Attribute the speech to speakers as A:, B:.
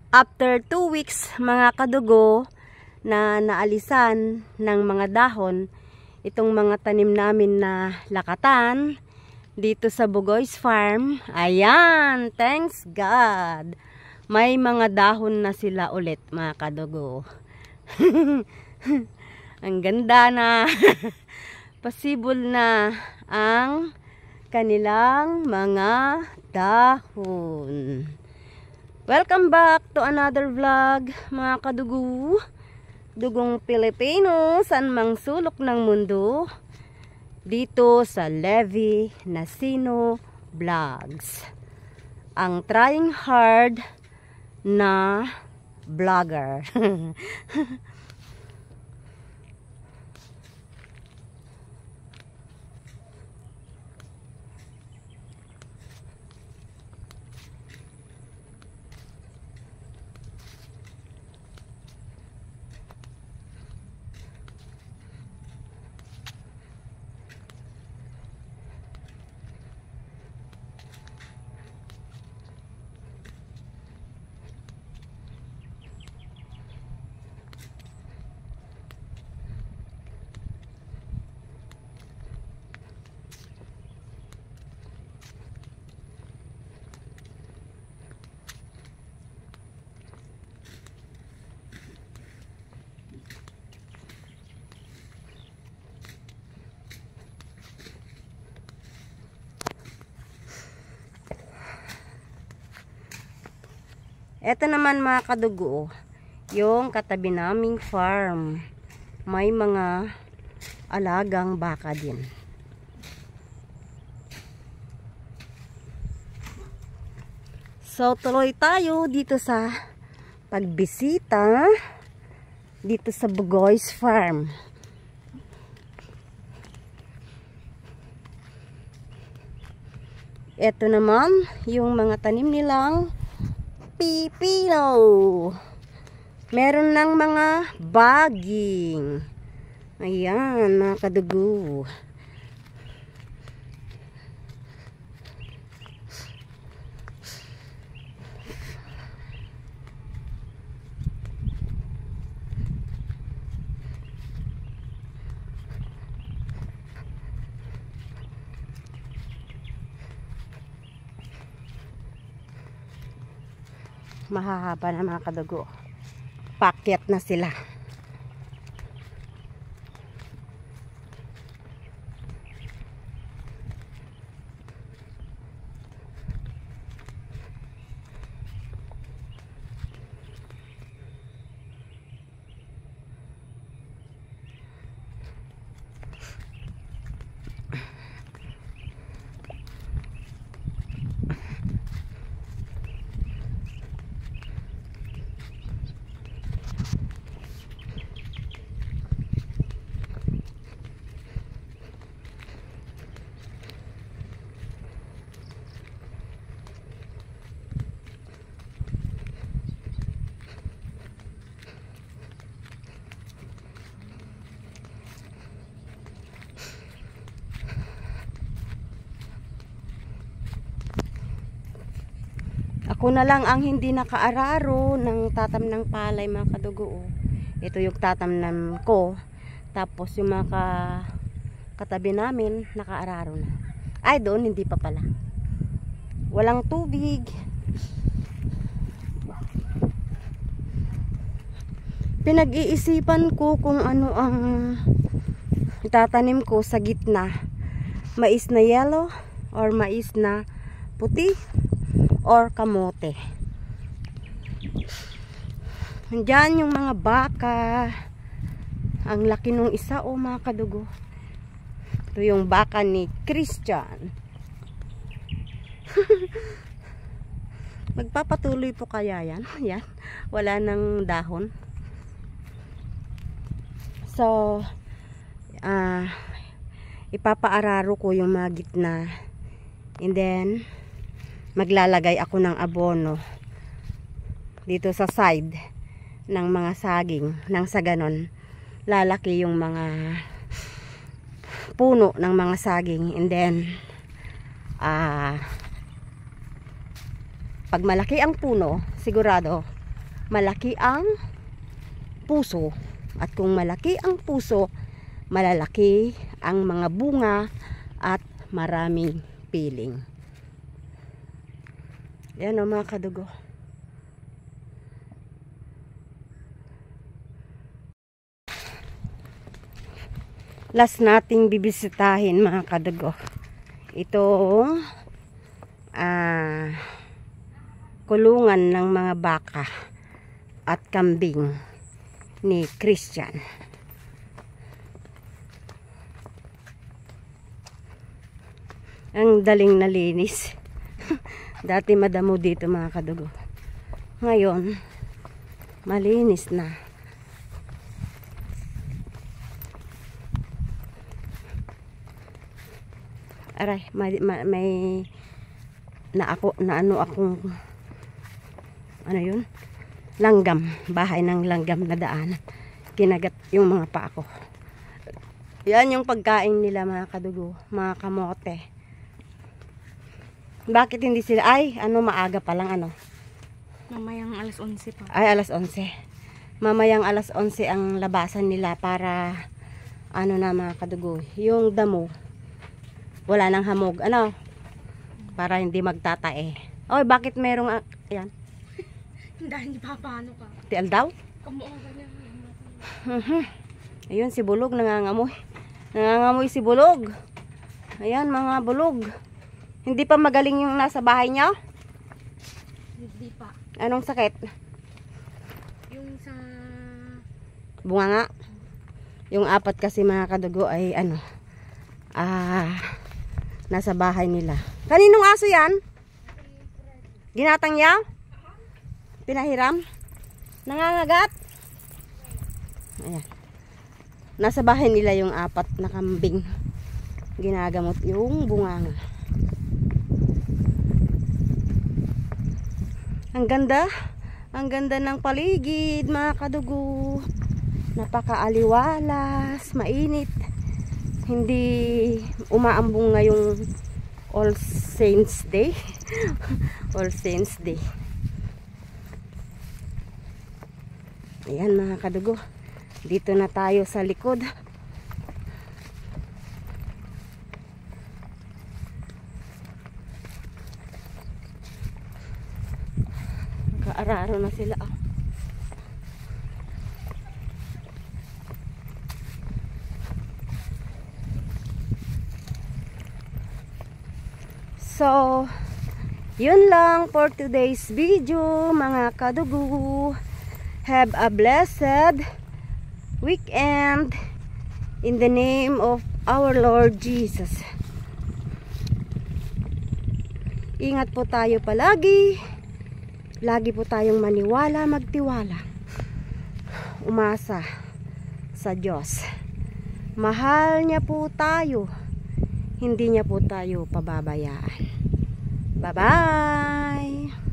A: After 2 weeks mga kadugo na naalisan ng mga dahon itong mga tanim namin na lakatan dito sa Bugoy's Farm. Ayan, thanks God. May mga dahon na sila ulit mga kadugo. Ang ganda na. Possible na ang kanilang mga dahon. Welcome back to another vlog mga kadugo. Dugong Pilipino saan mang sulok ng mundo. Dito sa Levi Nasino Vlogs. Ang trying hard na vlogger. Ito naman mga kadugo, yung katabi naming farm. May mga alagang baka din. So tuloy tayo dito sa pagbisita dito sa Bugoy's Farm. Ito naman yung mga tanim nilang pipino. Meron ng mga baging. Ayan mga kadugo. Mahahaba na mga kadugo. Pakyat na sila. Ako na lang ang hindi nakaararo ng tatam ng palay mga kadugo. Ito yung tatamnan ko. Tapos yung mga katabi namin nakaararo na. Ay doon hindi pa pala. Walang tubig. Pinag-iisipan ko kung ano ang itatanim ko sa gitna. Mais na yellow or mais na puti or kamote. Diyan yung mga baka. Ang laki nung isa mga kadugo. Ito yung baka ni Christian. Magpapatuloy po kaya yan? Yan. Wala nang dahon. So ipapaararo ko yung mga gitna. And then maglalagay ako ng abono dito sa side ng mga saging nang sa ganon lalaki yung mga puno ng mga saging. And then pag malaki ang puno sigurado malaki ang puso. At kung malaki ang puso, malalaki ang mga bunga at maraming piling. Yan o mga kadugo. Last nating bibisitahin mga kadugo. Ito kulungan ng mga baka at kambing ni Christian. Ang daling nalinis. Dati madamo dito mga kadugo. Ngayon malinis na. Aray, may ano akong ano yun? Langgam, bahay ng langgam na daan. Kinagat yung mga paa ko. Yan yung pagkain nila mga kadugo, mga kamote. Bakit hindi sila maaga pa lang
B: Mamayang alas 11 pa.
A: Ay, alas 11. Mamayang alas 11 ang labasan nila para na mga kadugo, yung damo wala nang hamog, para hindi magtatae. Oy, bakit merong yan?
B: Dahil paano ka?
A: Tial daw? Ayun si Bulog nangangamoy. Nangangamoy si Bulog. Ayan mga bulog. Hindi pa magaling yung nasa bahay niya?
B: Hindi pa.
A: Anong sakit?
B: Yung sa
A: bunganga. Yung 4 kasi mga kadugo ay nasa bahay nila. Kaninong aso yan? Ginatang niya? Pinahiram? Nangangagat? Ayan. Nasa bahay nila yung 4 na kambing. Ginagamot yung bunganga. Ang ganda. Ang ganda ng paligid mga kadugo. Napakaaliwalas, mainit. Hindi umaambong ngayong All Saints Day. All Saints Day. Ayan mga kadugo. Dito na tayo sa likod. Kaararo na sila. So, yun lang for today's video mga kadugo. Have a blessed weekend in the name of our Lord Jesus. Ingat po tayo palagi. Lagi po tayong maniwala, magtiwala. Umasa sa Diyos. Mahal niya po tayo. Hindi niya po tayo pababayaan. Bye-bye!